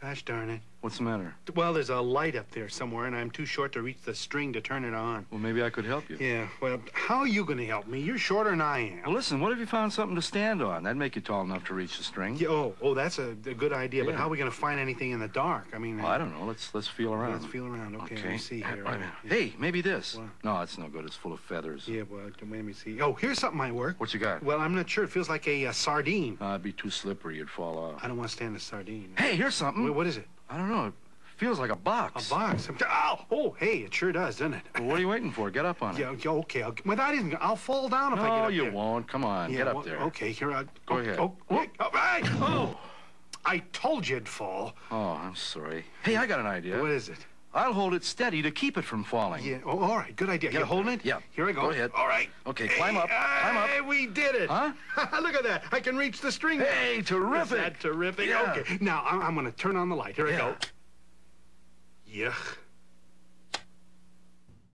Gosh darn it. What's the matter? Well, there's a light up there somewhere, and I'm too short to reach the string to turn it on. Well, maybe I could help you. Yeah, well, how are you going to help me? You're shorter than I am. Well, listen, what if you found something to stand on? That'd make you tall enough to reach the string. Yeah, that's a good idea, but how are we going to find anything in the dark? I mean... Well, I don't know. Let's feel around. Let's feel around. Okay, let me see here. Hey, maybe this. What? No, it's no good. It's full of feathers. Yeah, well, let me see. Oh, here's something might work. What you got? Well, I'm not sure. It feels like a sardine. It'd be too slippery. You'd fall off. I don't want to stand the sardine. Hey, here's something. Wait, what is it? I don't know. It feels like a box. A box? Oh, hey, it sure does, doesn't it? Well, what are you waiting for? Get up on it. Yeah, okay. I'll fall down if I get up there. No, you won't. Come on, get up there. Okay, here I... Go ahead. Oh, I told you it'd fall. Oh, I'm sorry. Hey, I got an idea. What is it? I'll hold it steady to keep it from falling. Yeah, all right, good idea. You holding it? Yeah. Here I go. Go ahead. All right. Okay, climb up. Hey, we did it. Huh? Look at that. I can reach the string. Hey, terrific. Is that terrific? Yeah. Okay, now I'm going to turn on the light. Here I go.